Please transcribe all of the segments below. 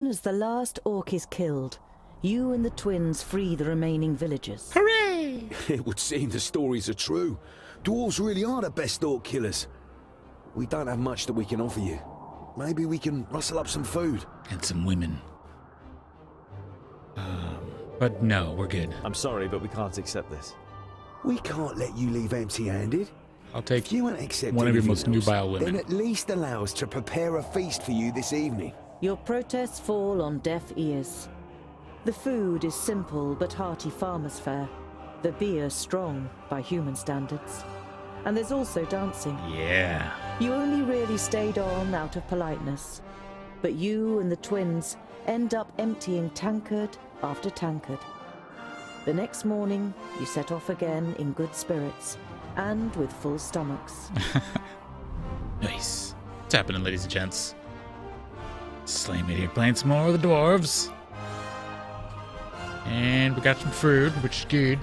As the last orc is killed, you and the twins free the remaining villagers. Hooray! It would seem the stories are true. Dwarves really are the best orc killers. We don't have much that we can offer you. Maybe we can rustle up some food. And some women. But no, we're good. I'm sorry, but we can't accept this. We can't let you leave empty-handed. I'll take If you won't accept one of your most anything nubile else, women. then at least allow us to prepare a feast for you this evening. Your protests fall on deaf ears. The food is simple but hearty farmer's fare. The beer strong by human standards. And there's also dancing. Yeah. You only really stayed on out of politeness. But you and the twins end up emptying tankard after tankard. The next morning, you set off again in good spirits and with full stomachs. Nice. What's happening, ladies and gents? Slaymate here playing some more of the dwarves. And we got some food, which is good.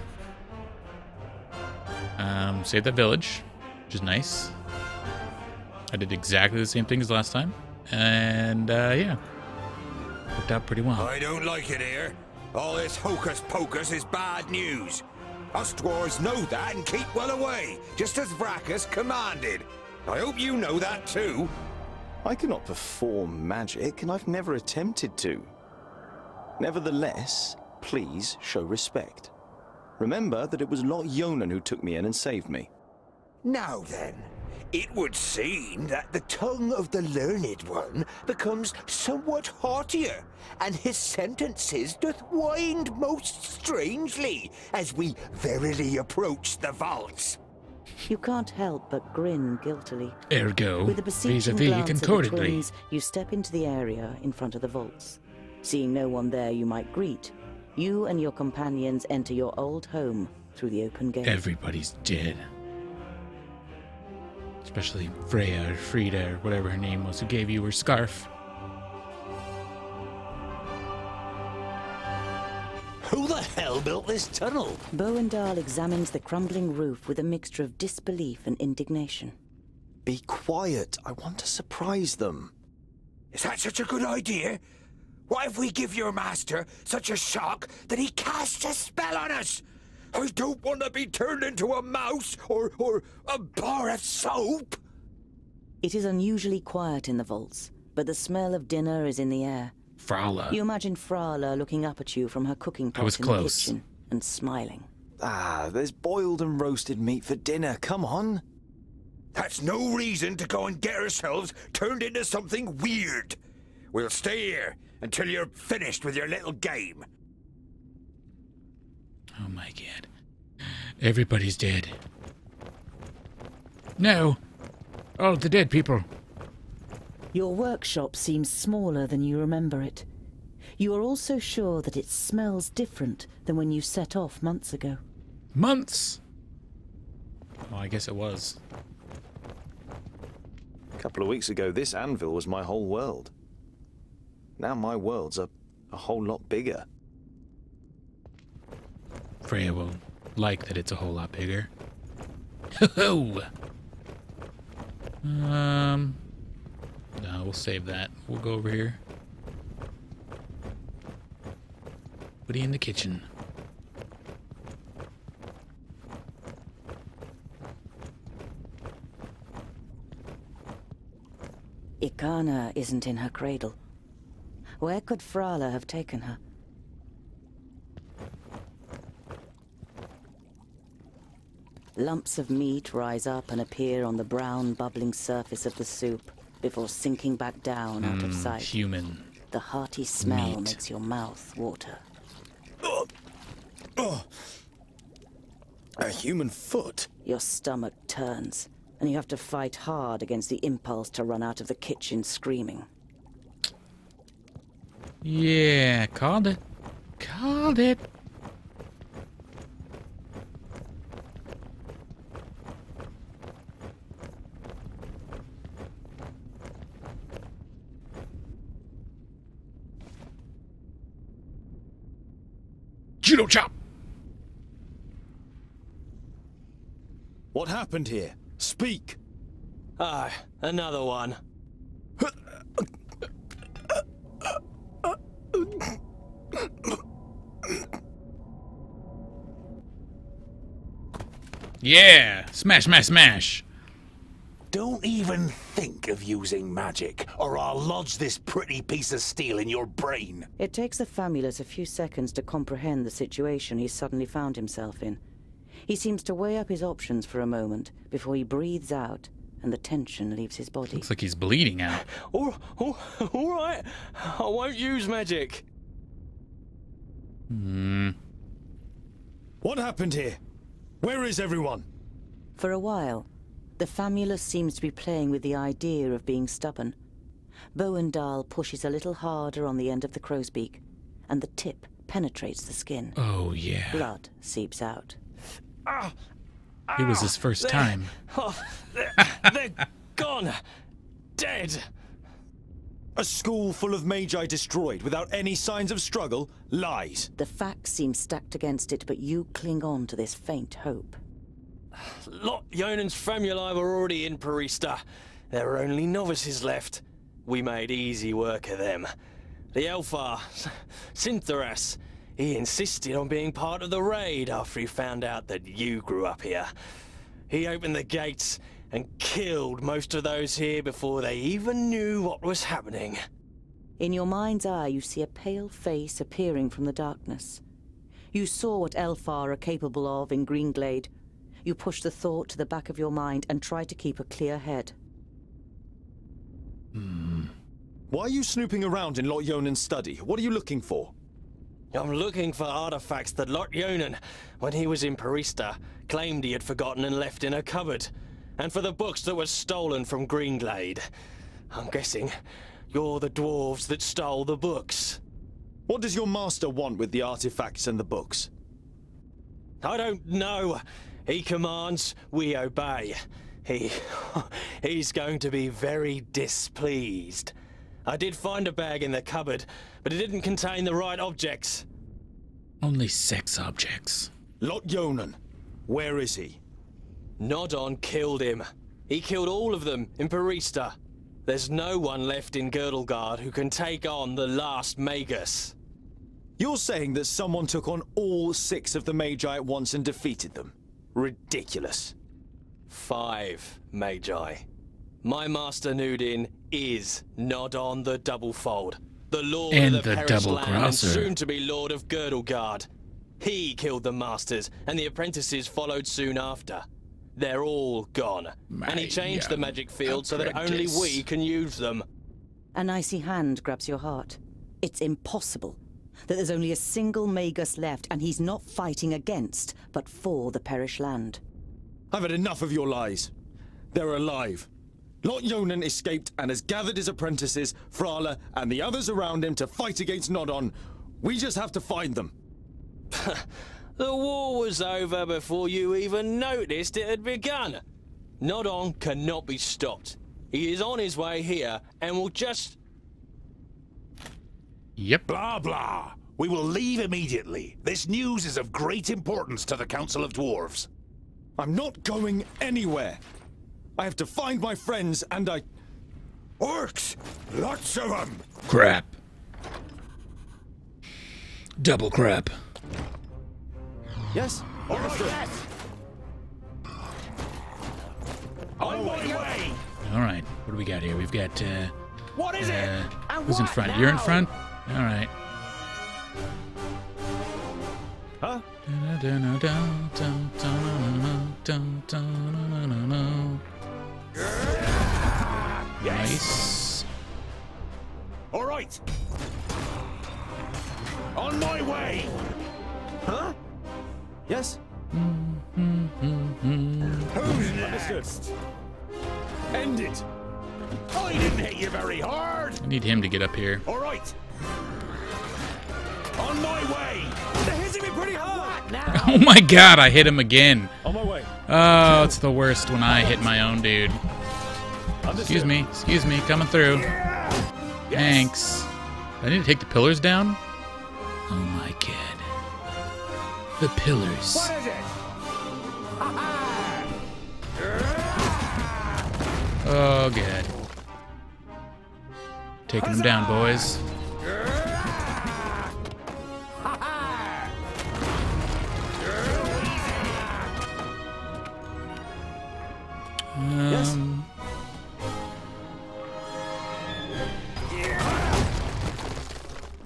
Saved that village, which is nice. I did exactly the same thing as last time. And, yeah. Worked out pretty well. I don't like it here. All this hocus pocus is bad news. Us dwarves know that and keep well away, just as Vracus commanded. I hope you know that too. I cannot perform magic, and I've never attempted to. Nevertheless, please show respect. Remember that it was Lot Yonan who took me in and saved me. Now then, it would seem that the tongue of the learned one becomes somewhat haughtier, and his sentences doth wind most strangely as we verily approach the vaults. You can't help but grin guiltily. Ergo, With a beseeching vis-a-vis glance at the concordantly. twins, you step into the area in front of the vaults. Seeing no one there you might greet, you and your companions enter your old home through the open gate. Everybody's dead. Especially Freya or Frida or whatever her name was who gave you her scarf. Who the hell built this tunnel? Bowendahl examines the crumbling roof with a mixture of disbelief and indignation. Be quiet. I want to surprise them. Is that such a good idea? What if we give your master such a shock that he casts a spell on us? I don't want to be turned into a mouse or a bar of soap. It is unusually quiet in the vaults, but the smell of dinner is in the air. Frala. You imagine Frala looking up at you from her cooking pot was in close. the kitchen and smiling. Ah, there's boiled and roasted meat for dinner. Come on. That's no reason to go and get ourselves turned into something weird. We'll stay here until you're finished with your little game. Oh my god. Everybody's dead. No. Oh, the dead people. Your workshop seems smaller than you remember it. You are also sure that it smells different than when you set off months ago. Months? Well, I guess it was. A couple of weeks ago, this anvil was my whole world. Now my world's a whole lot bigger. Freya will like that it's a whole lot bigger. Ho-ho! No, we'll save that. We'll go over here. Put it in the kitchen. Ikana isn't in her cradle. Where could Frala have taken her? Lumps of meat rise up and appear on the brown, bubbling surface of the soup before sinking back down out of sight. Human. The hearty smell meat. makes your mouth water. A human foot? Your stomach turns, and you have to fight hard against the impulse to run out of the kitchen screaming. Yeah, called it. Called it. Judo chop! What happened here? Speak! Ah, another one. Yeah! Smash, smash, smash! Don't even think of using magic, or I'll lodge this pretty piece of steel in your brain. It takes the famulus a few seconds to comprehend the situation he's suddenly found himself in. He seems to weigh up his options for a moment before he breathes out and the tension leaves his body. Looks like he's bleeding out. All right. I won't use magic. What happened here? Where is everyone? For a while, the famulus seems to be playing with the idea of being stubborn. Bowendahl pushes a little harder on the end of the crow's beak, and the tip penetrates the skin. Oh, yeah. Blood seeps out. It was his first time. Oh, they're gone. Dead. A school full of magi destroyed without any signs of struggle? Lies. The facts seem stacked against it, but you cling on to this faint hope. Lot Yonan's famuli were already in Parista. There were only novices left. We made easy work of them. The Elfar, Sintheras, he insisted on being part of the raid after he found out that you grew up here. He opened the gates and killed most of those here before they even knew what was happening. In your mind's eye, you see a pale face appearing from the darkness. You saw what Elfar are capable of in Greenglade. You push the thought to the back of your mind and try to keep a clear head. Why are you snooping around in Lot Yonan's study? What are you looking for? I'm looking for artifacts that Lot Yonan, when he was in Parista, claimed he had forgotten and left in a cupboard. And for the books that were stolen from Greenglade. I'm guessing you're the dwarves that stole the books. What does your master want with the artifacts and the books? I don't know. He commands, we obey. He's going to be very displeased. I did find a bag in the cupboard, but it didn't contain the right objects. Only sex objects. Lot Yonan. Where is he? Nodon killed him. He killed all of them in Parista. There's no one left in Girdlegard who can take on the last Magus. You're saying that someone took on all 6 of the Magi at once and defeated them? Ridiculous. 5 Magi. My master Nudin is Nodon the Doublefold, the Lord And of the the Perished Land and Double-Crosser. soon to be Lord of Girdlegard. He killed the masters, and the apprentices followed soon after. They're all gone, and he changed the magic field so that only we can use them. An icy hand grabs your heart. It's impossible that there's only a single Magus left, and he's not fighting against, but for the Perished Land. I've had enough of your lies. They're alive. Lot Yonan escaped and has gathered his apprentices, Frala, and the others around him to fight against Nodon. We just have to find them. The war was over before you even noticed it had begun. Nodon cannot be stopped. He is on his way here and will just... Yep. Blah, blah. We will leave immediately. This news is of great importance to the Council of Dwarves. I'm not going anywhere. I have to find my friends, and I... Orcs! Lots of them! Crap. Double crap. Yes? Understood. On my way! Alright, what do we got here? We've got, What is it? And who's in what front? now? You're in front? Alright. Huh? Nice. All right. On my way. Huh? Yes? Who's next? End it! I didn't hit you very hard. I need him to get up here. All right. On my way. They're hitting me pretty hard! Oh my god, I hit him again. On my way. Oh, it's the worst when I hit my own dude. Excuse me, coming through. Thanks. I need to take the pillars down? Oh my god. The pillars. What is it? Oh god. Taking them down, boys.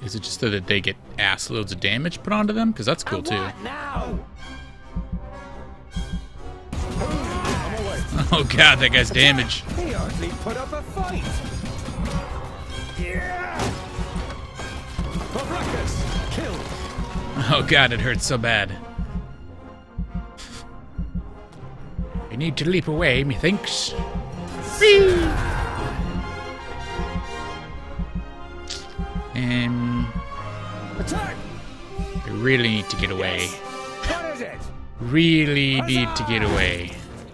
Is it just that they get ass loads of damage put onto them? Because that's cool too. Now. Oh god, that guy's damage. He hardly put up a fight. Yeah. Ruckus, kill. Oh god, it hurts so bad. We need to leap away, methinks. Whee! Attack. I really need to get away. What is it? Really need to get away.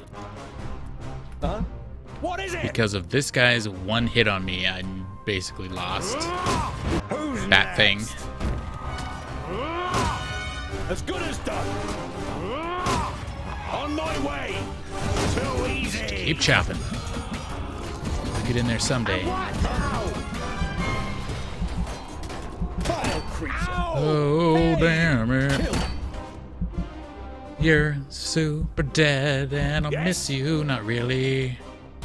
Huh? What is it? Because of this guy's one hit on me, I basically lost Who's that thing. As good as done. On my way. Too easy. Keep chopping. I'll get in there someday. What now? Vile creature. Oh, Hey. damn it. You're super dead, and I'll miss you. Not really.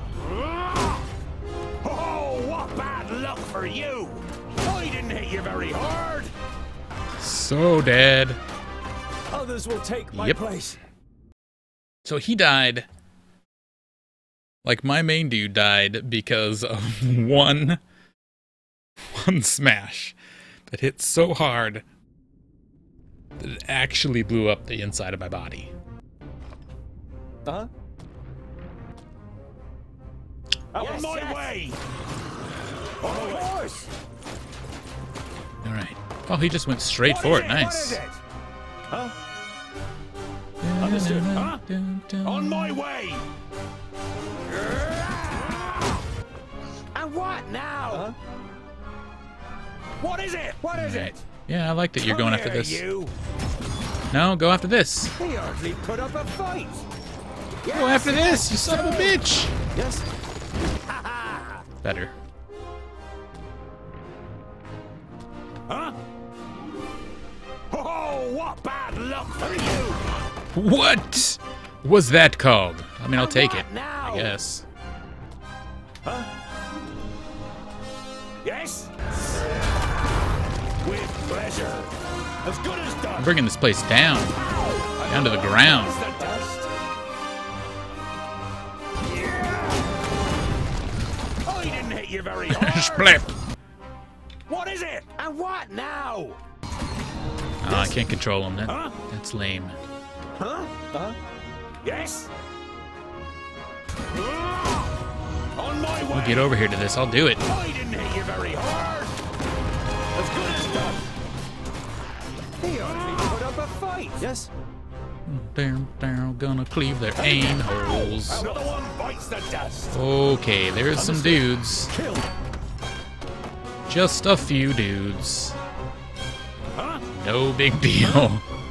Oh, what bad luck for you. I didn't hit you very hard. So dead. Others will take my Yep. place. So he died. Like my main dude died because of one smash that hit so hard that it actually blew up the inside of my body. Huh? On my way. On my horse. All right. Oh, he just went straight for it. What is Nice. it? Huh? Understood. Huh? On my way. And what now? Huh? What is it? What is it? Yeah, I like that you're going after Come this. here, You. No, go after this. He hardly put up a fight. Go after this, you son of a bitch. Yes. Better. Huh? Oh, what bad luck for you! What was that called? I mean, I'll take it. What now? I guess. Huh? Yes? With pleasure. As good as done. I'm bringing this place down. Down to the ground. It's the dust. I didn't hit you very hard. Splip. What is it? And what now? Oh, I can't control him. That's lame. Huh? Huh? Yes? On my way. We'll get over here to this. I'll do it. I didn't hit you very hard. As good as done. He hardly put up a fight. Yes. Down, gonna cleave their aim holes. Another one bites the dust. Okay, there's some dudes. Kill. Just a few dudes. Huh? No big deal.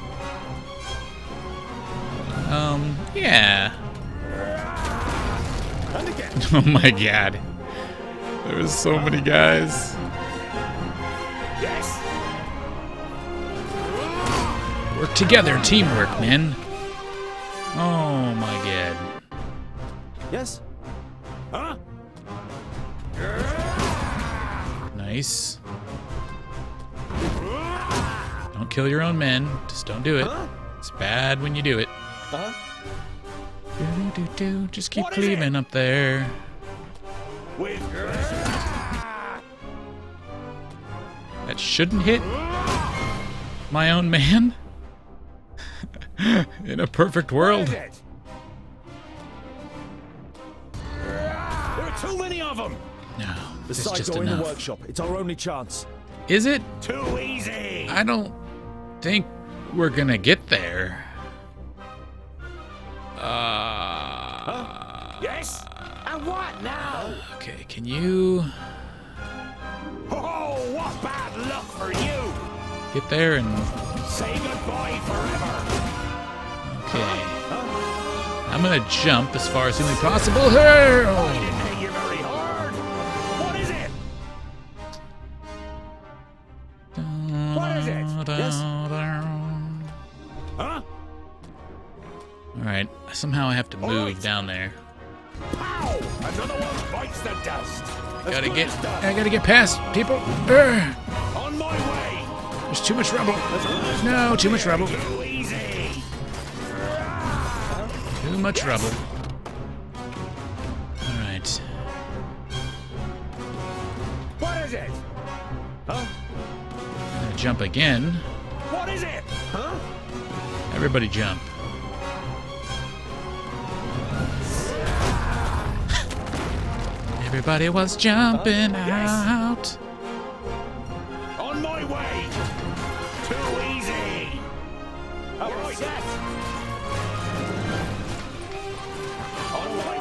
Yeah. And again. Oh my god. There's so many guys. Yes. Work together, teamwork, man. Oh my god. Yes. Huh? Nice. Don't kill your own men. Just don't do it. It's bad when you do it. Uh-huh. Just keep What is cleaving up there. With That shouldn't hit my own man. In a perfect world. What is it? There are too many of them. No, The it's side just door in the enough. workshop. It's our only chance. Is it? Too easy. I don't think we're gonna get there. Yes. And what now? Okay, can you Oh, what bad luck for you. get there and... Say goodbye forever. Okay. I'm gonna jump as far as humanly possible. Hey! I didn't hit you very hard. What is it? What is it? Yes. Huh? Alright, somehow I have to move right. down there. Pow! Another one bites the dust. I gotta get past people. Urgh. On my way. There's too much rubble. No, too much rubble. Too easy. Too much rubble. Alright. What is it? Huh? I'm gonna jump again. What is it? Huh? Everybody jump. Everybody was jumping out. On my way. Too easy. All right. Set. On my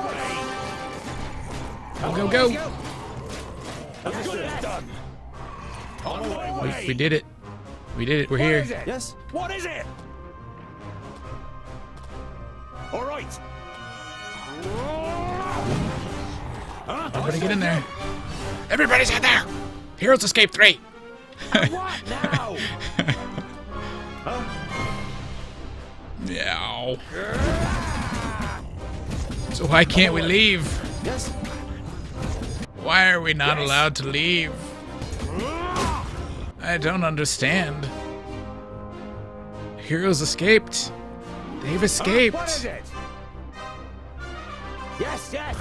way. Go, go, go. As good as done. On my way. We did it. We did it. We're What here. is it? Yes? What is it? All right. Huh? Everybody get in there. Everybody's in there. Heroes Escape 3. What now? Meow. So why can't we leave? Yes? Why are we not allowed to leave? I don't understand. Heroes escaped. They've What is escaped. it? Yes, yes.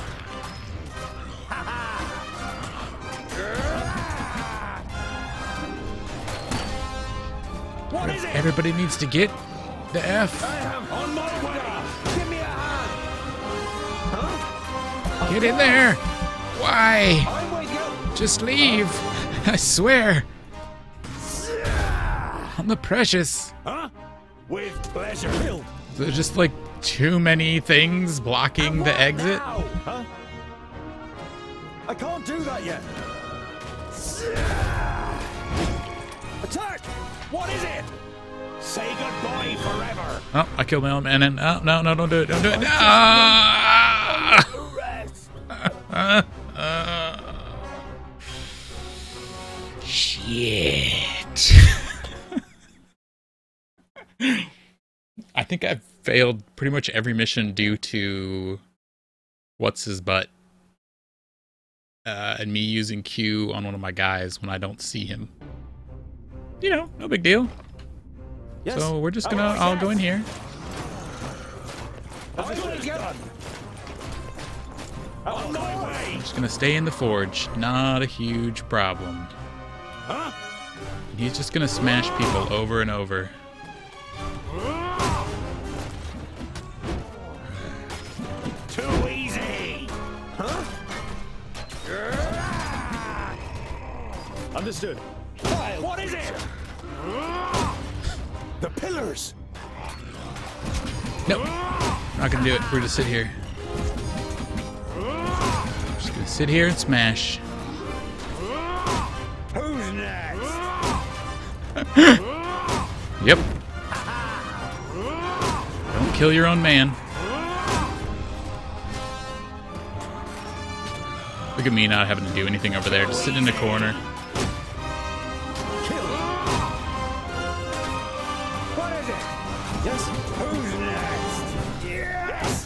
What is it? Everybody needs to get the F. I am on my way. Give me a hand. Huh? Get in there. Why? I'm with you. Just leave. I swear. I'm the precious. Huh? With pleasure. There's just like too many things blocking the What exit. now? Huh? I can't do that yet. Attack! What is it? Say goodbye forever. Oh, I killed my own man. And oh, no, no, don't do it. Don't do it. Ah! Shit. I think I've failed pretty much every mission due to what's his butt and me using Q on one of my guys when I don't see him. You know, no big deal. Yes? So we're just gonna all go in here. I'm good as done. On my way. Just gonna stay in the forge. Not a huge problem. Huh? And he's just gonna smash people over and over. Too easy. Huh? Understood. What is it? The pillars. Nope. Not gonna do it. We're gonna sit here. Just gonna sit here and smash. Who's next? Yep. Don't kill your own man. Look at me not having to do anything over there. Just sit in the corner. Kill. What is it? Yes? Who's next? Yes.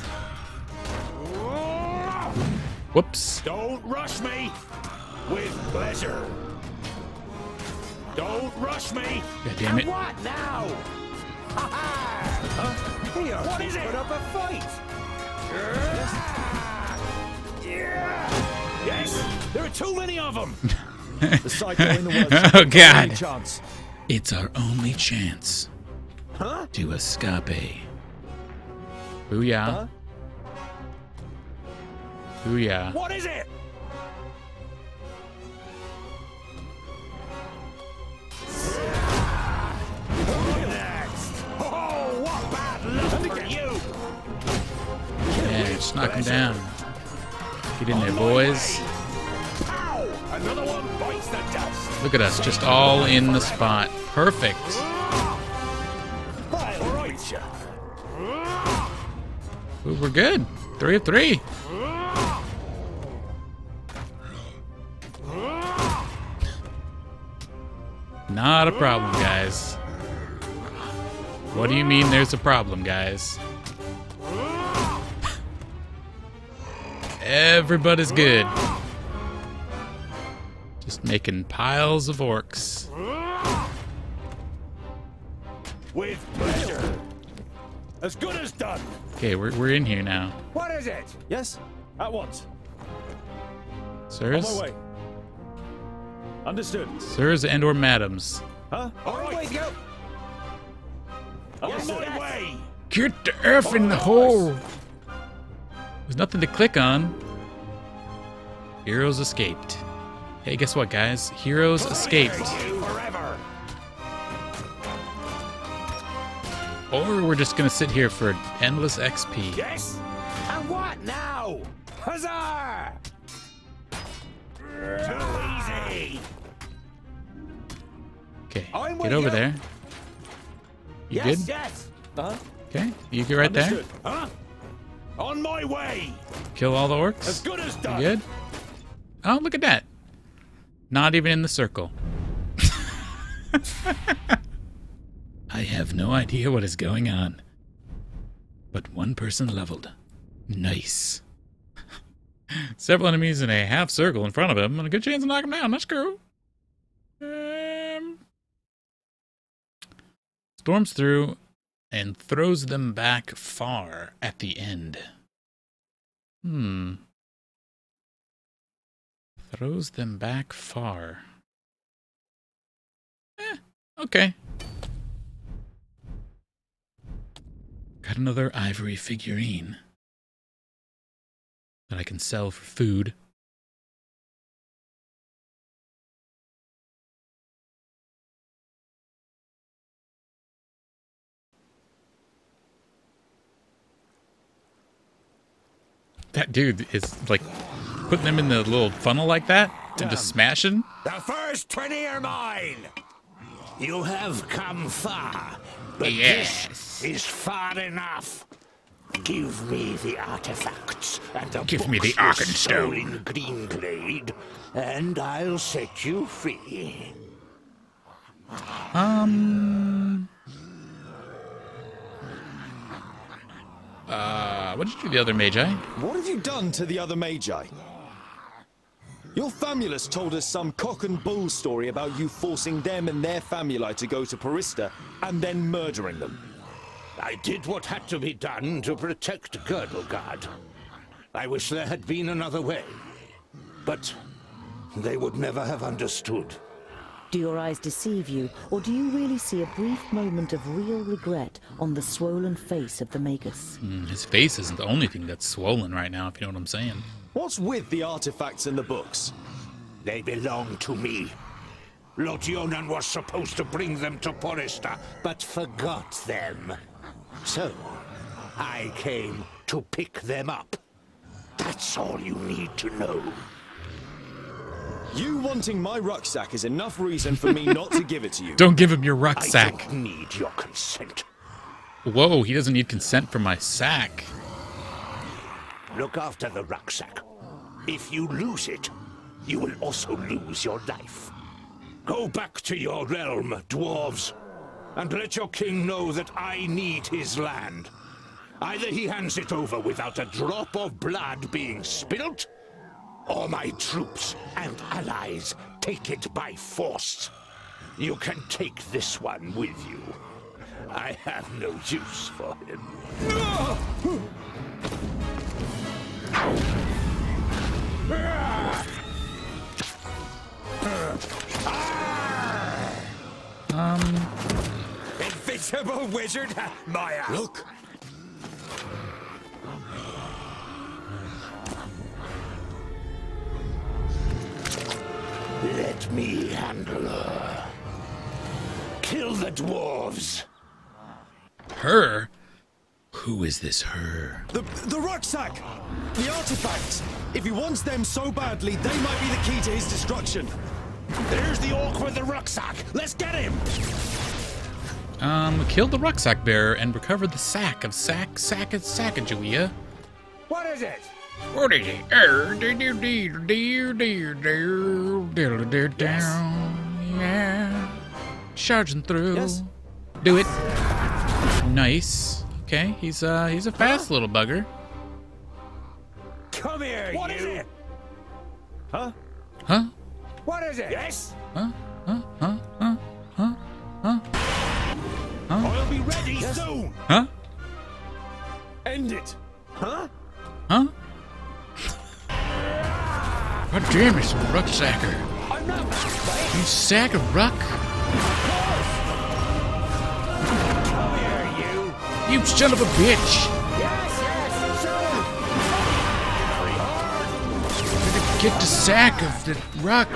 Whoops. Don't rush me. With pleasure. Don't rush me. God damn it. And what now? Here, what is it? Put up a fight. Yes. There are too many of them. The psycho in the world. Oh, God. Any chance. It's our only chance Huh? to escape. Booyah. Huh? Booyah. What is it? Who's next? Oh, what bad luck for you! Yeah, just knock him down. Get in there, boys. Pow! Another one bites the dust. Look at us, just all in the spot. Perfect. I'll right ya. Ooh, we're good. 3 of 3. Not a problem, guys. What do you mean there's a problem, guys? Everybody's good. Just making piles of orcs. With pleasure. As good as done. Okay, we're in here now. What is it? Yes, at once. Sirs? On my way. Understood. Sirs and or madams. Huh? All right, go. On my way. Get the F in the hole! There's nothing to click on. Heroes escaped. Hey, guess what, guys? Heroes escaped. Forever. Or we're just gonna sit here for endless XP. Yes. And what now? Huzzah! Too easy. Okay, I'm get with over you. there. You Yes, good? yes. Okay, you get right there. Understood. Huh? On my way. Kill all the orcs. As good as You done. good? Oh, look at that. Not even in the circle. I have no idea what is going on. But one person leveled. Nice. Several enemies in a half circle in front of him, and a good chance to knock him down. That's cool. Storms through and throws them back far at the end. Throws them back far. Okay. Got another ivory figurine that I can sell for food. That dude is like putting them in the little funnel like that and just smashing. The first 20 are mine. You have come far, but this is far enough. Give me the artifacts and the Give me the books you Arkenstone. stole in Greenglade, and I'll set you free. What did you do to the other magi? What have you done to the other magi? Your famulus told us some cock and bull story about you forcing them and their famuli to go to Parista and then murdering them. I did what had to be done to protect Girdlegard. I wish there had been another way, but they would never have understood. Do your eyes deceive you, or do you really see a brief moment of real regret on the swollen face of the Magus? His face isn't the only thing that's swollen right now, if you know what I'm saying. What's with the artifacts and the books? They belong to me. Lord Yonan was supposed to bring them to Porista, but forgot them. So, I came to pick them up. That's all you need to know. You wanting my rucksack is enough reason for me not to give it to you. Don't give him your I rucksack. don't need your consent. Whoa, he doesn't need consent for my sack. Look after the rucksack. If you lose it, you will also lose your life. Go back to your realm, dwarves, and let your king know that I need his land. Either he hands it over without a drop of blood being spilt, or my troops and allies take it by force. You can take this one with you. I have no use for him. Invisible wizard, Maya. Look. Let me handle her. Kill the dwarves. Her? Who is this her? The rucksack! The artifacts! If he wants them so badly, they might be the key to his destruction. There's the orc with the rucksack. Let's get him. Kill the rucksack bearer and recover the sack of Sacagawea. What is it? What is it? Yeah. Charging through. Yes. Do it. Nice. Okay, he's a fast little bugger. Come here, What is it? Huh? Huh? What is it? Yes. Huh? Huh? Huh? Huh? Huh? Huh? I'll be Soon! Huh? End it! Huh? God damn, it's a rucksacker. I'm not right. You sack of ruck? Come here, you. You son of a bitch! Yes, sir. Get the sack of the ruck.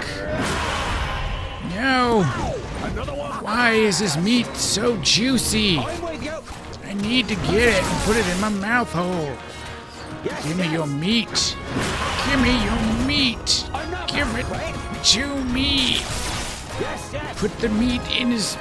No. Another one! Why is this meat so juicy? I'm with you. I need to get it and put it in my mouth hole. Yes, Give me your meat. Give me your meat. Give it to me. Yes. Put the meat in his...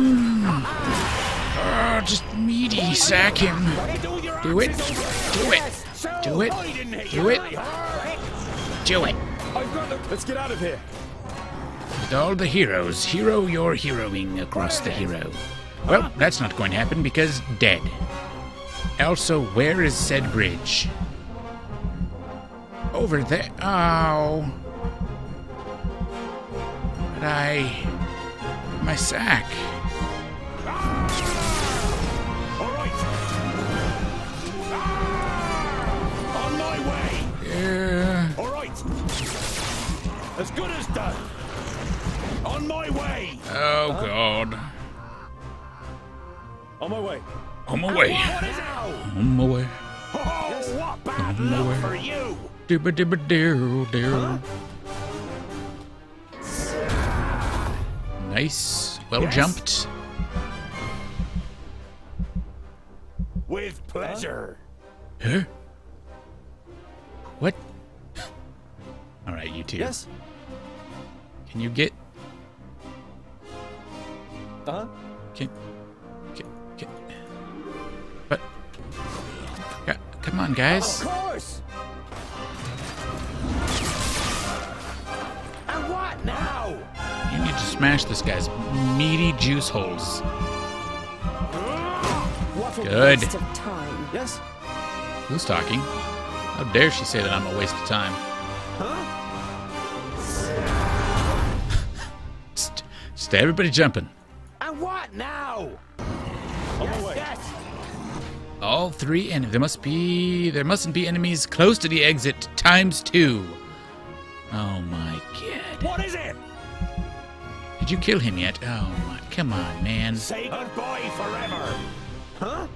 Oh, just meaty sack him. Do it. Do it. Do it. Do it. Do it. Let's get out of here. With all the heroes, hero your heroing across the hero. Well, that's not going to happen because dead. Also, where is said bridge? Over there. Oh. But my sack. All right! On my way! All right! As good as done! On my way! Oh, God. On my way. On my way. What is now? On my way. Oh, what bad On my luck way. for you! Dibba dibba doo doo. Nice. Well jumped. With pleasure. Huh? What? Alright, you two. Yes? Can you get... Uh-huh. Can... But... Yeah, come on, guys. Of course. And what now? You need to smash this guy's meaty juice holes. What a Good. waste of time. Yes? Who's talking? How dare she say that I'm a waste of time? Just everybody jumping. And what now? On my way. Yes. All three, and there mustn't be enemies close to the exit ×2. Oh my god. What is it? Did you kill him yet? Oh my, come on, man. Say goodbye forever. Huh?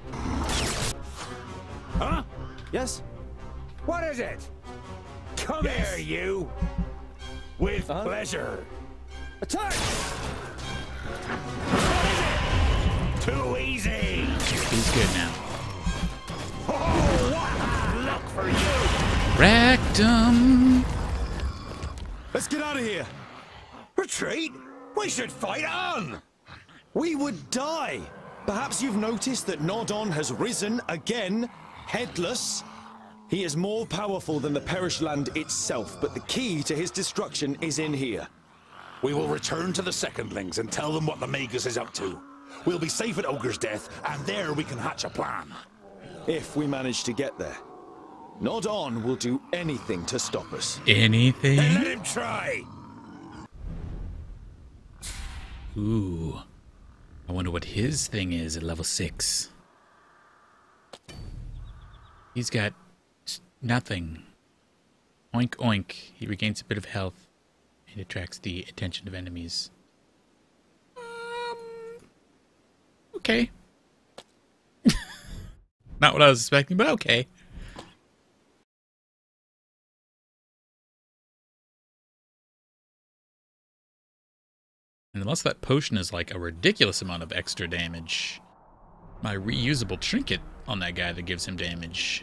Huh? Yes? What is it? Come here, you. With pleasure. Attack! Too easy. He's good now. Oh, what bad luck for you. Wrecked him. Let's get out of here. Retreat? We should fight on. We would die. Perhaps you've noticed that Nodon has risen again, headless. He is more powerful than the Perish Land itself, but the key to his destruction is in here. We will return to the Secondlings and tell them what the Magus is up to. We'll be safe at Ogre's death, and there we can hatch a plan. If we manage to get there. Nodon will do anything to stop us. Anything? Then let him try. Ooh. I wonder what his thing is at level 6. He's got nothing. Oink oink. He regains a bit of health and attracts the attention of enemies. Okay. Not what I was expecting, but okay. And unless that potion is like a ridiculous amount of extra damage, my reusable trinket on that guy that gives him damage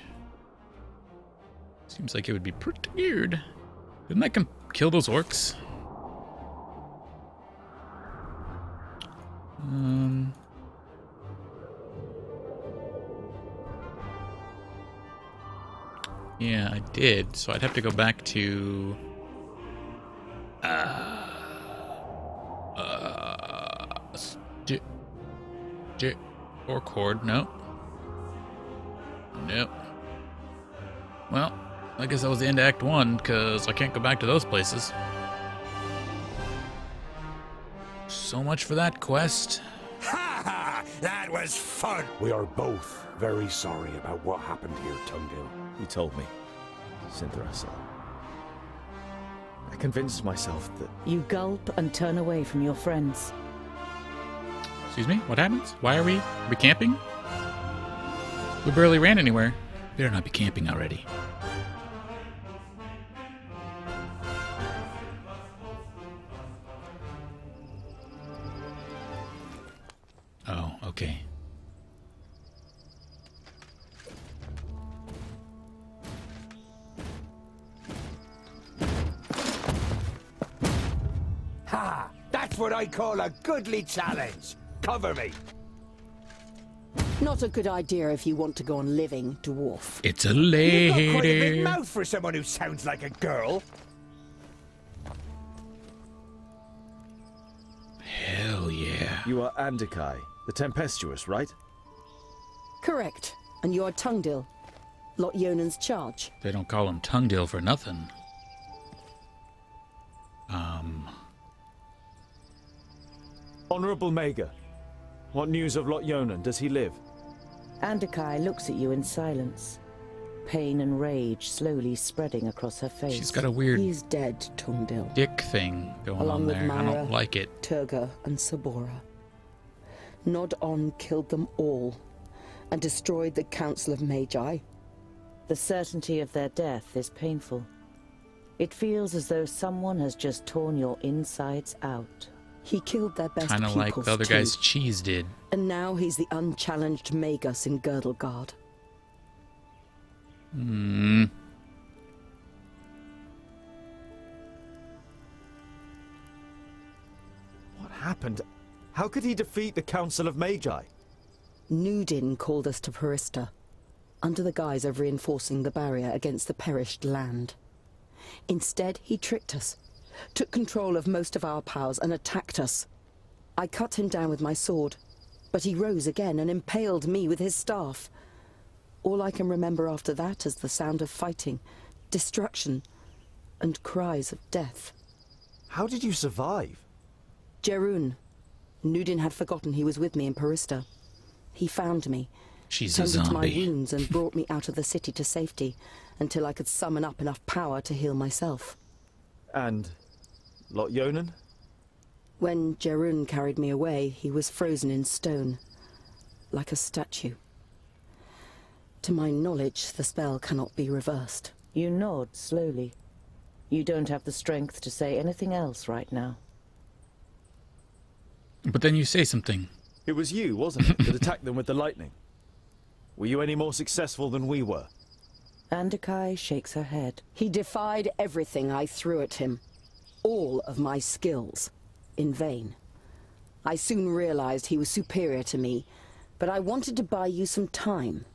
seems like it would be pretty weird. Didn't that kill those orcs? Yeah, I did. So I'd have to go back to or cord. Nope. Well, I guess that was the end of Act 1, because I can't go back to those places. So much for that quest. Ha ha! That was fun. We are both very sorry about what happened here, Tungdil. You told me, Cynthia. I convinced myself that... You gulp and turn away from your friends. Excuse me? What happens? Why are we camping? We barely ran anywhere. Better not be camping already. Oh, okay. Ha! That's what I call a goodly challenge. Cover me. Not a good idea if you want to go on living, dwarf. It's a You've got quite a big lady. mouth for someone who sounds like a girl. Hell yeah. You are Andikai, the Tempestuous, right? Correct. And you're Tungdil, Lot Yonan's charge. They don't call him Tungdil for nothing. Honorable Maga, what news of Lot Yonan? Does he live? Andikai looks at you in silence. Pain and rage slowly spreading across her face. She's got a weird He's dead, Tungdil. dick thing going Along on with there. I Myra, don't like it. Turga and Sabora. Nod-on killed them all and destroyed the Council of Magi. The certainty of their death is painful. It feels as though someone has just torn your insides out. He killed their best Kind of like pupils the other too. guy's cheese did. And now he's the unchallenged Magus in Girdlegard. Hmm. What happened? How could he defeat the Council of Magi? Nudin called us to Perista, under the guise of reinforcing the barrier against the perished land. Instead, he tricked us, took control of most of our powers and attacked us. I cut him down with my sword, but he rose again and impaled me with his staff. All I can remember after that is the sound of fighting, destruction, and cries of death. How did you survive? Jerun. Nudin had forgotten he was with me in Perista. He found me, She's a tended to my zombie. wounds and brought me out of the city to safety until I could summon up enough power to heal myself. And Lot Yonan? When Jerun carried me away, he was frozen in stone, like a statue. To my knowledge, the spell cannot be reversed. You nod slowly. You don't have the strength to say anything else right now. But then you say something. It was you, wasn't it, that attacked them with the lightning? Were you any more successful than we were? Andikai shakes her head. He defied everything I threw at him. All of my skills. In vain. I soon realized he was superior to me, but I wanted to buy you some time.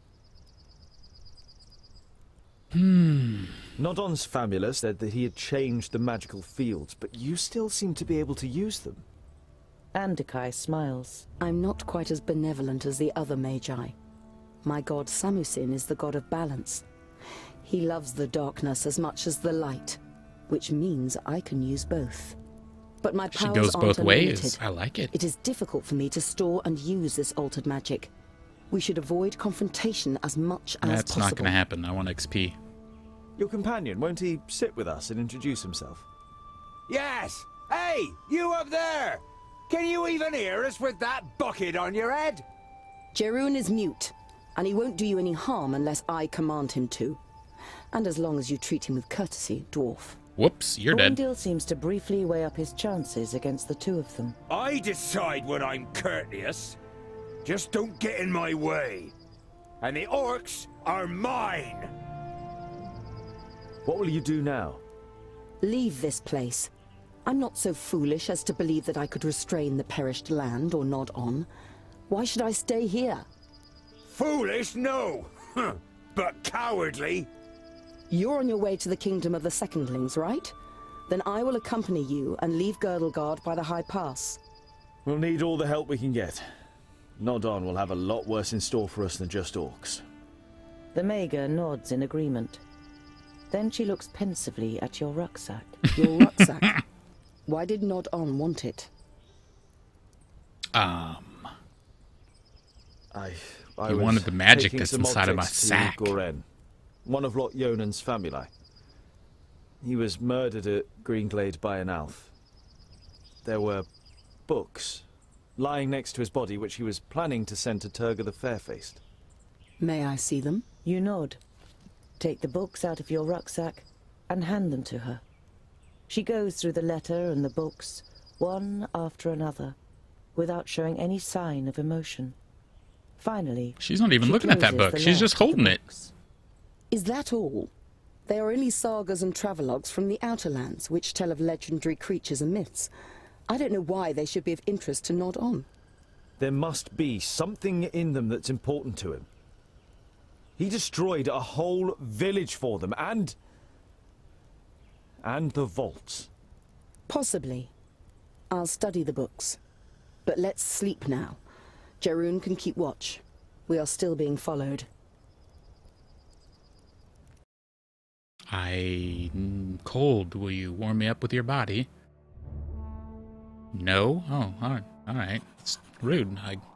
Nodon's famula said that he had changed the magical fields, but you still seem to be able to use them. Andikai smiles. I'm not quite as benevolent as the other Magi. My god Samusin is the god of balance. He loves the darkness as much as the light, which means I can use both. But my She powers goes aren't both ways. unlimited. I like it. It is difficult for me to store and use this altered magic. We should avoid confrontation as much as That's possible. not going to happen. I want XP. Your companion, won't he sit with us and introduce himself? Yes! Hey, you up there! Can you even hear us with that bucket on your head? Jerun is mute, and he won't do you any harm unless I command him to. And as long as you treat him with courtesy, dwarf. Whoops, you're dead. Boindil seems to briefly weigh up his chances against the two of them. I decide when I'm courteous. Just don't get in my way. And the orcs are mine! What will you do now? Leave this place. I'm not so foolish as to believe that I could restrain the perished land or nod on. Why should I stay here? Foolish, no! But cowardly! You're on your way to the kingdom of the Secondlings, right? Then I will accompany you and leave Girdlegard by the High Pass. We'll need all the help we can get. Nodon will have a lot worse in store for us than just orcs. The Maga nods in agreement. Then she looks pensively at your rucksack. Your rucksack? Why did Nod-on want it? I You was wanted the magic taking that's some inside of my objects to sack. Goren, one of Lot Yonan's family. He was murdered at Greenglade by an elf. There were books lying next to his body, which he was planning to send to Turga the Fair-Faced. May I see them? You nod. Take the books out of your rucksack and hand them to her. She goes through the letter and the books, one after another, without showing any sign of emotion. Finally, She's not even she looking at that closes book. the She's just last of the holding it. books. Is that all? They are only sagas and travelogues from the Outer Lands, which tell of legendary creatures and myths. I don't know why they should be of interest to Nod on. There must be something in them that's important to him. He destroyed a whole village for them, and the vaults. Possibly. I'll study the books. But let's sleep now. Jarun can keep watch. We are still being followed. I'm cold. Will you warm me up with your body? No? Oh, all right. It's rude.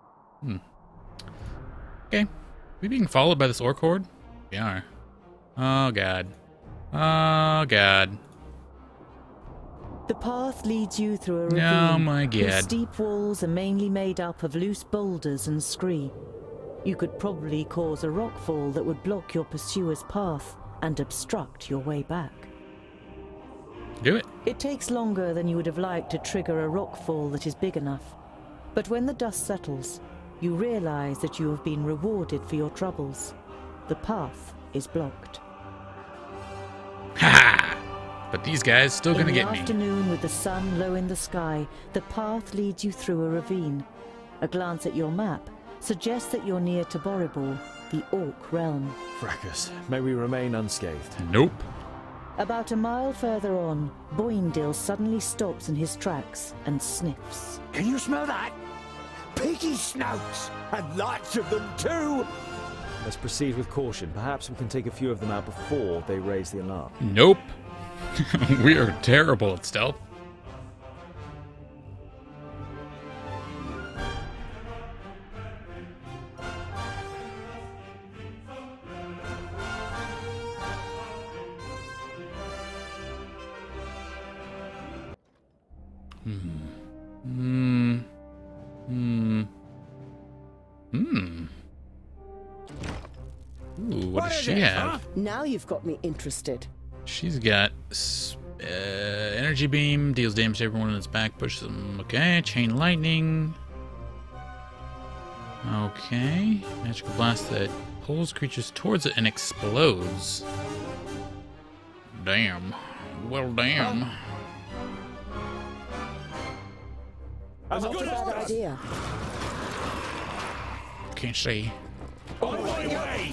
Okay. We being followed by this orc horde? We are. Oh, God. Oh, God. The path leads you through a ravine. Oh, my whose God. steep walls are mainly made up of loose boulders and scree. You could probably cause a rockfall that would block your pursuer's path and obstruct your way back. Do it. It takes longer than you would have liked to trigger a rockfall that is big enough. But when the dust settles, you realize that you have been rewarded for your troubles. The path is blocked. Ha! But these guys still gonna get In the me. afternoon, with the sun low in the sky, the path leads you through a ravine. A glance at your map suggests that you're near to Boribor, the orc realm. Fracas, may we remain unscathed. Nope. About a mile further on, Boindil suddenly stops in his tracks and sniffs. Can you smell that? Piggy snouts! And lots of them too! Let's proceed with caution. Perhaps we can take a few of them out before they raise the alarm. Nope. We are terrible at stealth. Ooh, what does she have? Now you've got me interested. She's got energy beam, deals damage to everyone in its back, pushes them. Okay, chain lightning. Okay, magical blast that pulls creatures towards it and explodes. Damn. Well, damn. Not a bad idea. Can't see. On my way!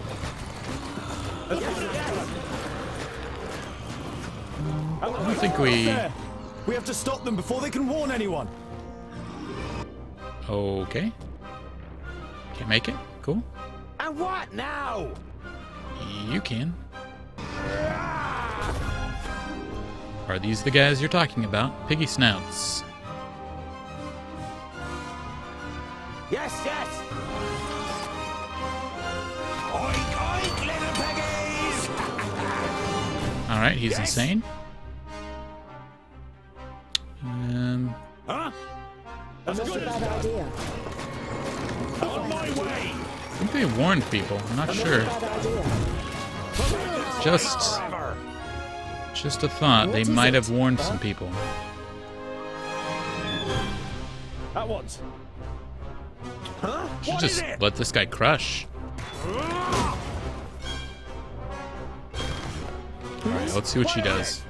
I don't think we... We have to stop them before they can warn anyone. Okay. Can't make it. Cool. And what now? You can. Are these the guys you're talking about? Piggy snouts. Yes, yes! Oink, oink, little piggies! Alright, he's Yes. insane. Huh? Not a bad idea. On my way! I think they warned people. I'm not sure. Bad idea. Just a thought. They might have warned some people. At once. Huh? Should What just is it? let this guy crush. Alright, let's see what she does.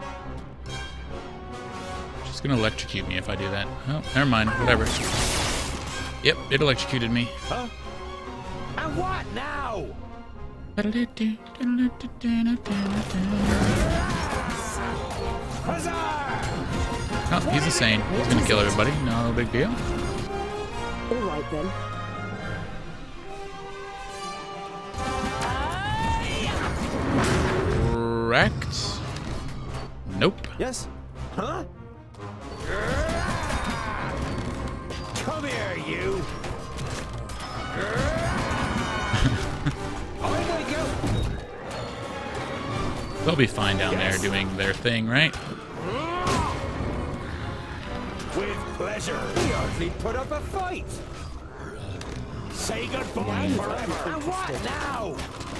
She's gonna electrocute me if I do that. Oh, never mind. Whatever. Yep, it electrocuted me. Huh? And what now? Oh, he's insane. He's gonna kill everybody. No big deal. All right then. Correct. Nope. Yes? Huh? Come here, you! They'll be fine down there doing their thing, right? With pleasure. We hardly put up a fight. Say goodbye forever. And what now?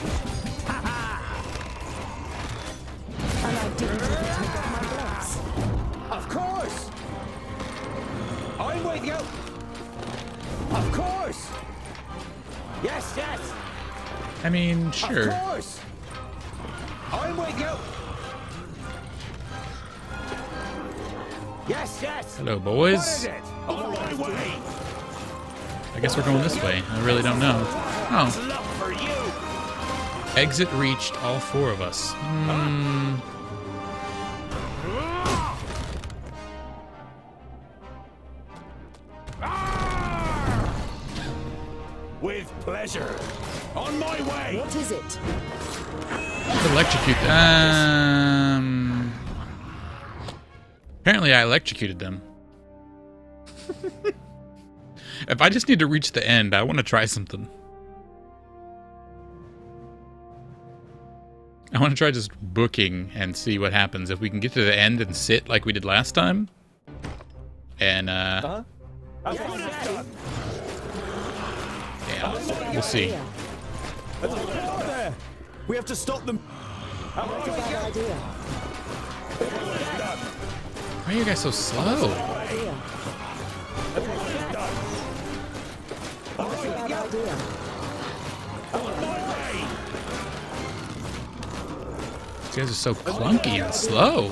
And I didn't even take off my gloves. Of course. I'm with you. Of course. Yes, yes. I mean, sure. Of course. I'm with you. Yes, yes. Hello, What boys. is it? On my way. I guess we're going this way. I really don't know. Oh, Luck for you. exit reached, all 4 of us. With pleasure. On my way. What is it? Electrocute. Apparently, I electrocuted them. If I just need to reach the end, I want to try something. I want to try just booking and see what happens. If we can get to the end and sit like we did last time. And, yeah, we'll see. There! We have to stop them. That's a bad idea. Why are you guys so slow? Idea. That's a bad idea. These guys are so clunky and slow.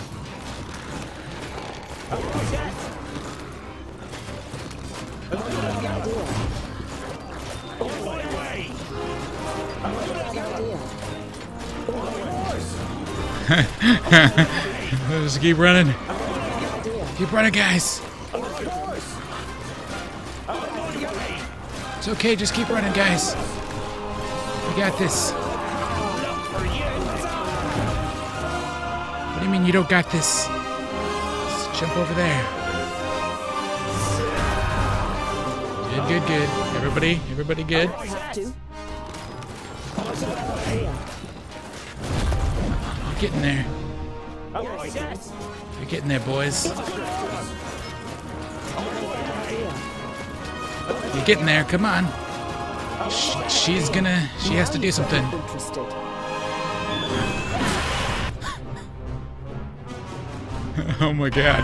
Just keep running. Keep running, guys. It's okay, just keep running, guys. We got this. What do you mean you don't got this? Just jump over there. Good, good, good. Everybody good? I have to. I'm getting there. You're getting there, boys. You're getting there, come on. She has to do something. Oh my god.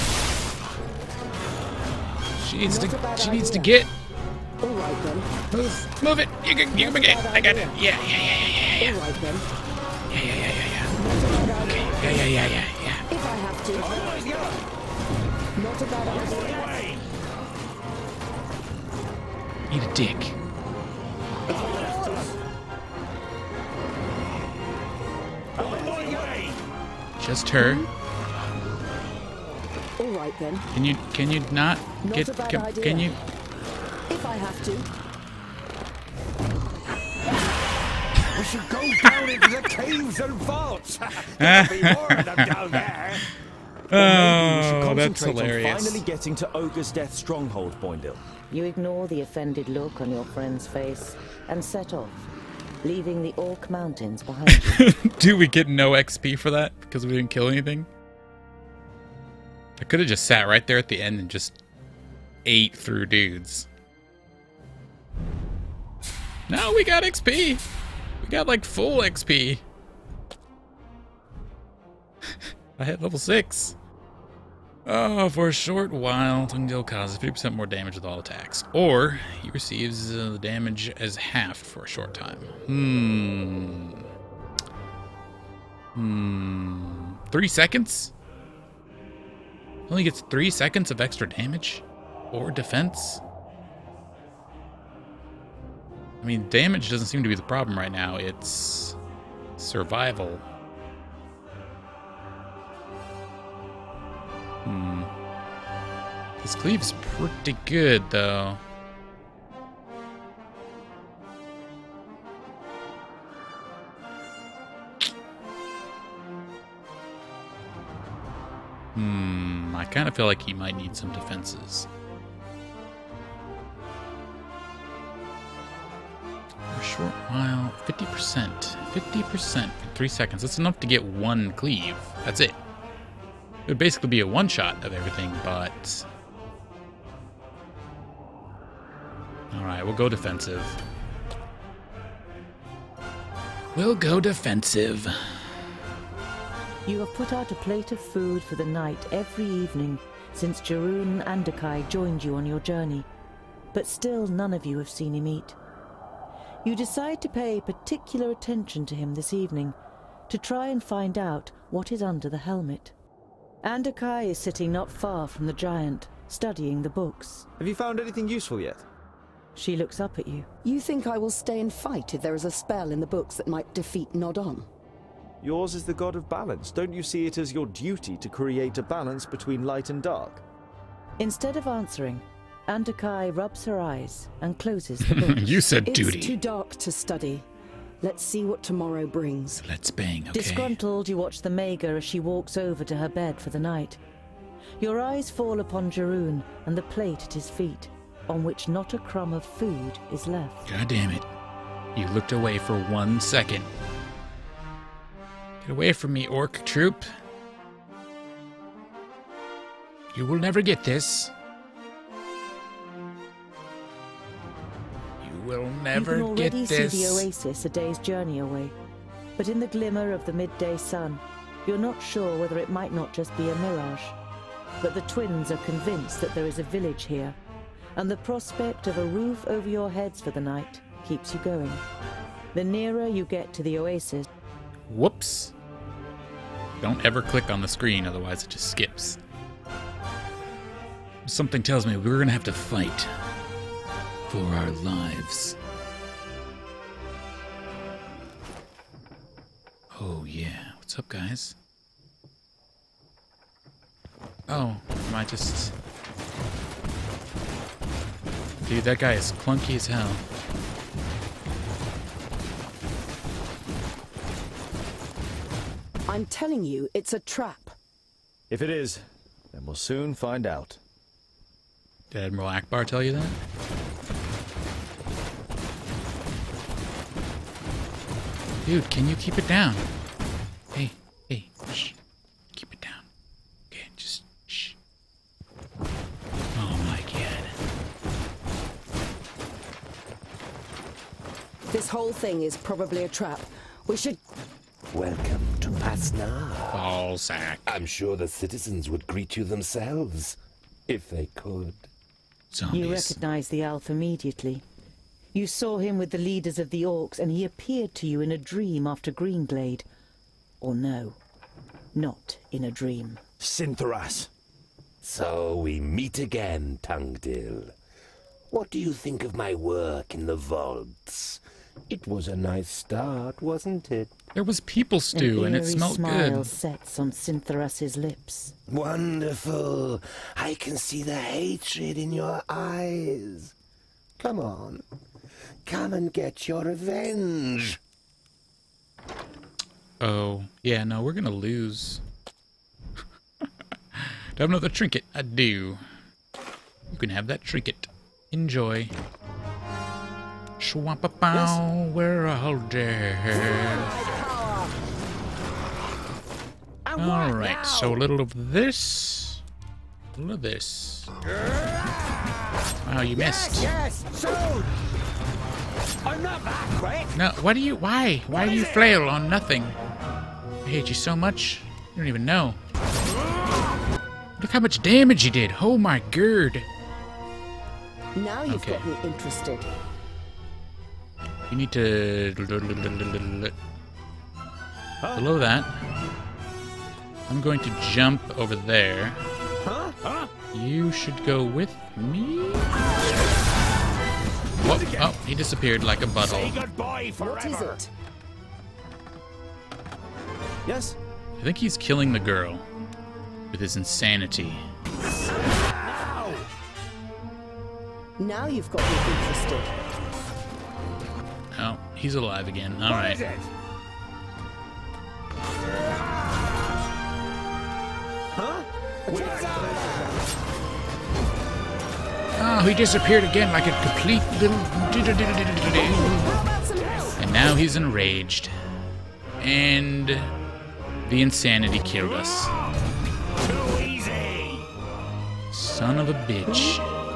She needs to get. Move it. You can make it. I got it. Yeah. All right then. Yeah. Okay. Yeah. If I have to. Not a bad idea. Eat a dick. Just her. All right then. Can you not get? Not a bad Can idea. you? If I have to. We should go down into the caves and vaults. There'll be more of them down there. Oh, that's Concentrate on hilarious. finally getting to Ogre's Death stronghold, Boindil. You ignore the offended look on your friend's face and set off, leaving the Orc Mountains behind you. Do we get no XP for that because we didn't kill anything? I could have just sat right there at the end and just ate through dudes. No, we got XP. We got like full XP. I hit level 6. Oh, for a short while, Tungdil causes 50% more damage with all attacks. Or, he receives the damage as halved for a short time. 3 seconds? Only gets 3 seconds of extra damage? Or defense? I mean, damage doesn't seem to be the problem right now. It's survival. His cleave's pretty good, though. I kind of feel like he might need some defenses. Short while, 50%. 50% for 3 seconds. That's enough to get one cleave. That's it. It would basically be a one-shot of everything, but... Alright, we'll go defensive. We'll go defensive. You have put out a plate of food for the night every evening since Jarun and Andakai joined you on your journey, but still none of you have seen him eat. You decide to pay particular attention to him this evening, to try and find out what is under the helmet. Andakai is sitting not far from the giant, studying the books. Have you found anything useful yet? She looks up at you. You think I will stay and fight if there is a spell in the books that might defeat Nodon? Yours is the god of balance. Don't you see it as your duty to create a balance between light and dark? Instead of answering, Andakai rubs her eyes and closes the books. You said duty. It's too dark to study. Let's see what tomorrow brings. Let's bang, okay. Disgruntled, you watch the Mager as she walks over to her bed for the night. Your eyes fall upon Jarun and the plate at his feet, on which not a crumb of food is left. God damn it. You looked away for 1 second. Get away from me, orc troop. You will never get this. You will never get this. You can already see the oasis a day's journey away, but in the glimmer of the midday sun, you're not sure whether it might not just be a mirage. But the twins are convinced that there is a village here, and the prospect of a roof over your heads for the night keeps you going. The nearer you get to the oasis... Whoops. Don't ever click on the screen, otherwise it just skips. Something tells me we're gonna have to fight for our lives. Oh yeah, what's up guys? Oh, am I just... Dude, that guy is clunky as hell. I'm telling you, it's a trap. If it is, then we'll soon find out. Did Admiral Akbar tell you that? Dude, can you keep it down? Hey, shh. Keep it down. Okay, just shh. Oh my god. This whole thing is probably a trap. We should... Welcome to Pasnar. Ball sack. I'm sure the citizens would greet you themselves, if they could. Zombies. You recognize the elf immediately. You saw him with the leaders of the orcs, and he appeared to you in a dream after Greenglade. Or no, not in a dream. Sintheras. So we meet again, Tungdil. What do you think of my work in the vaults? It was a nice start, wasn't it? There was people stew, and it smelled An eerie smile good. sets on Sintheras's lips. Wonderful. I can see the hatred in your eyes. Come on. Come and get your revenge. Oh, yeah, no, we're gonna lose. Do I have another trinket? I do. You can have that trinket. Enjoy. Schwampa-pow, we're all dead. Alright, so a little of this. A little of this. Wow, you missed. Yes, soon. I'm not that quick. No, why do you flail on nothing? I hate you so much, you don't even know. Look how much damage you did. Oh my god. Now you've Okay. got me interested. You need to... Below that. I'm going to jump over there. You should go with me. Whoop. Oh, he disappeared like a butthole. Goodbye What is it? Yes? I think he's killing the girl with his insanity. Now you've got me interested. Oh, he's alive again. All right. Oh, he disappeared again like a complete little... How about some Now he's enraged. And the insanity killed us. Too easy! Son of a bitch.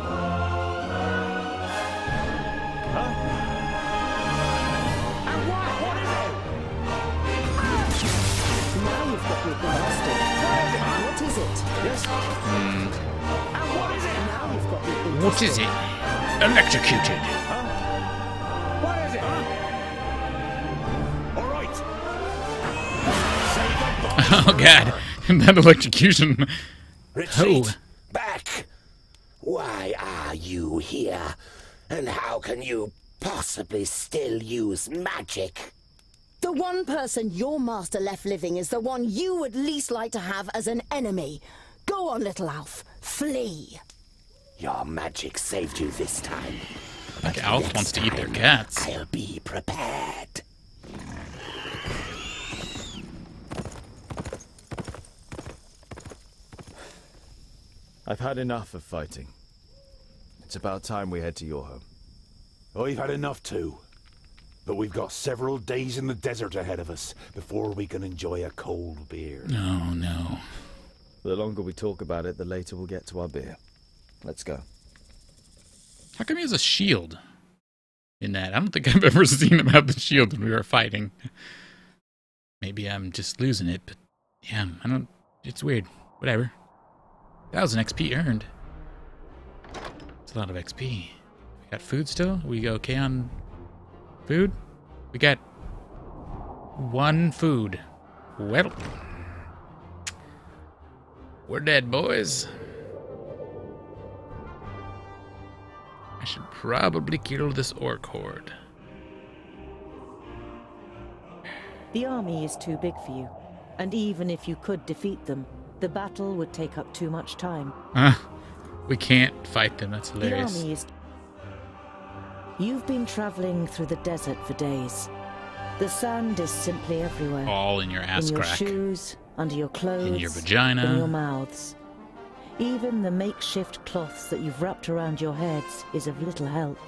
Now you've got me blasted. What is it? Yes. What is it? Now you've got me What is it? Electrocuted. What is it? All right. Oh god. That electrocution. Retreat! Oh. Back! Why are you here? And how can you possibly still use magic? The one person your master left living is the one you would least like to have as an enemy. Go on, little Alf. Flee. Your magic saved you this time. Like Alf wants to eat their cats. I'll be prepared. I've had enough of fighting. It's about time we head to your home. I've had enough too. But we've got several days in the desert ahead of us before we can enjoy a cold beer. Oh no. The longer we talk about it, the later we'll get to our beer. Let's go. How come he has a shield in that? I don't think I've ever seen him have the shield when we were fighting. Maybe I'm just losing it, but yeah, I don't... It's weird. Whatever. 1,000 XP earned. It's a lot of XP. We got food still? We okay on food? We got 1 food. Well, we're dead, boys. I should probably kill this orc horde. The army is too big for you, and even if you could defeat them, the battle would take up too much time. We can't fight them, that's hilarious. The army is... You've been traveling through the desert for days. The sand is simply everywhere. All in your ass in your crack. shoes, under your clothes, in your vagina, in your mouths. Even the makeshift cloths that you've wrapped around your heads is of little help.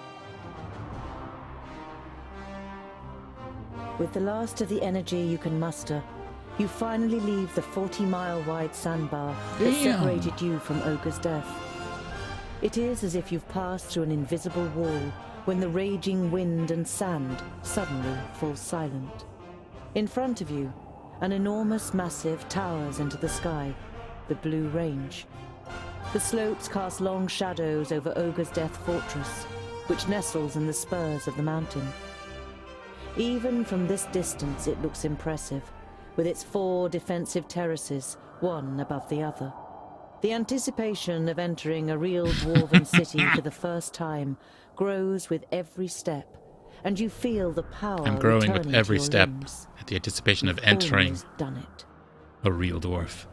With the last of the energy you can muster, you finally leave the 40-mile-wide sandbar that separated you from Ogre's death. It is as if you've passed through an invisible wall when the raging wind and sand suddenly fall silent. In front of you, an enormous massive towers into the sky, the Blue Range. The slopes cast long shadows over Ogre's Death Fortress, which nestles in the spurs of the mountain. Even from this distance it looks impressive, with its 4 defensive terraces, one above the other. The anticipation of entering a real dwarven city for the first time grows with every step, and you feel the power I'm growing with returning every to your step limbs. at the anticipation of You've entering almost done it. a real dwarf.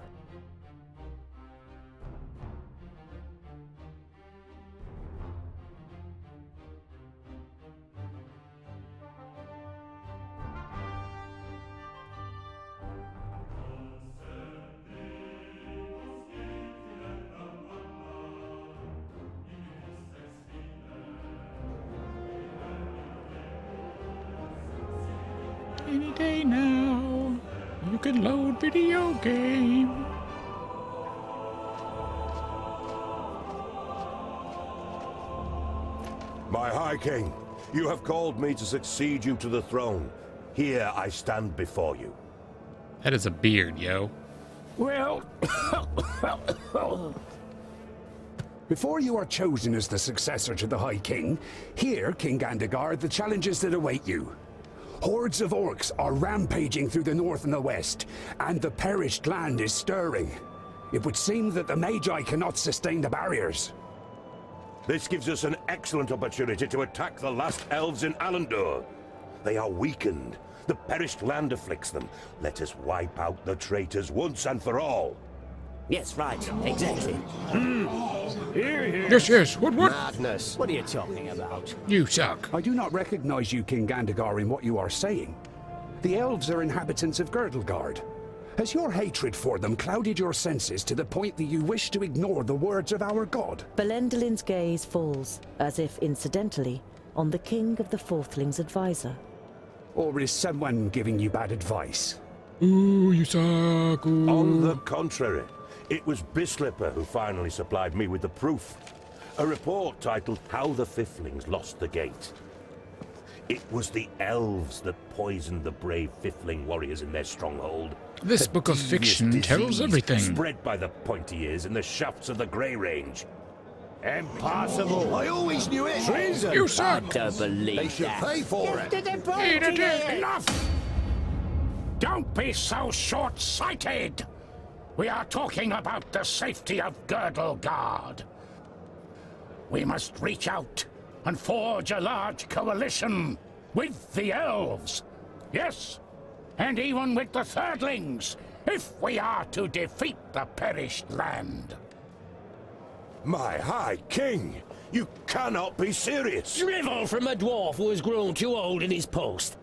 Any day now, you can load video game. My High King, you have called me to succeed you to the throne. Here I stand before you. That is a beard, yo. Well, before you are chosen as the successor to the High King, hear, King Gandagar, the challenges that await you. Hordes of orcs are rampaging through the north and the west, and the perished land is stirring. It would seem that the Magi cannot sustain the barriers. This gives us an excellent opportunity to attack the last elves in Alandor. They are weakened. The perished land afflicts them. Let us wipe out the traitors once and for all. Yes, right. Exactly. Yes, what? Madness. What are you talking about? You suck. I do not recognize you, King Gandagar, in what you are saying. The elves are inhabitants of Girdlegard. Has your hatred for them clouded your senses to the point that you wish to ignore the words of our god? Belendelin's gaze falls, as if incidentally, on the King of the Fourthlings' advisor. Or is someone giving you bad advice? Ooh, you suck. Ooh. On the contrary, it was Bislipper who finally supplied me with the proof. A report titled How the Fiflings Lost the Gate. It was the elves that poisoned the brave Fifling warriors in their stronghold. This book of fiction tells everything. Spread by the pointy ears in the shafts of the Grey Range. Impossible! I always knew it! Treason! You suck! Don't believe They should pay for it! Enough! Don't be so short-sighted! We are talking about the safety of Girdlegard. We must reach out and forge a large coalition with the elves. Yes, and even with the Thirdlings, if we are to defeat the perished land. My High King! You cannot be serious! Drivel from a dwarf who has grown too old in his post.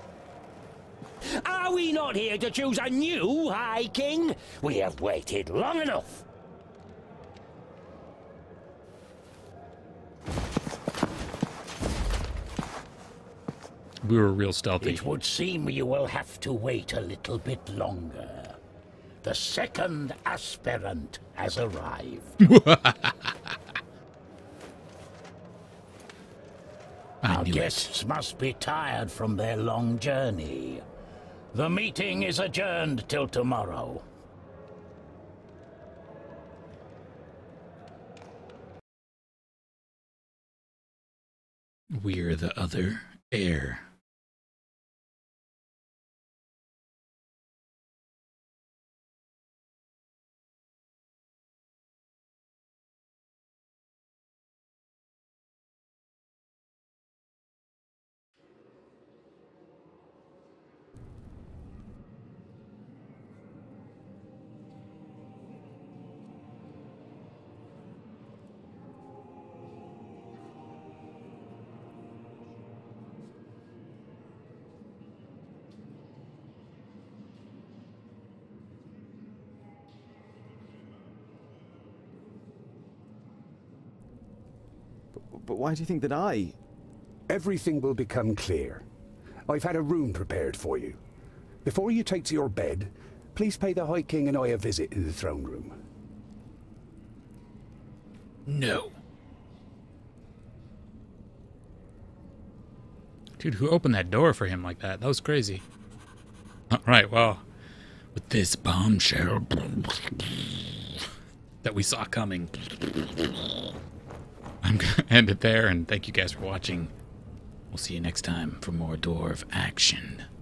Are we not here to choose a new High King? We have waited long enough. We were real stealthy. It would seem you will have to wait a little bit longer. The second aspirant has arrived. Our guests must be tired from their long journey. The meeting is adjourned till tomorrow. We're the other heir. But why do you think that I... Everything will become clear. I've had a room prepared for you. Before you take to your bed, please pay the High King and I a visit in the throne room. No. Dude, who opened that door for him like that? That was crazy. Alright, well, with this bombshell that we saw coming, I'm going to end it there, and thank you guys for watching. We'll see you next time for more dwarf action.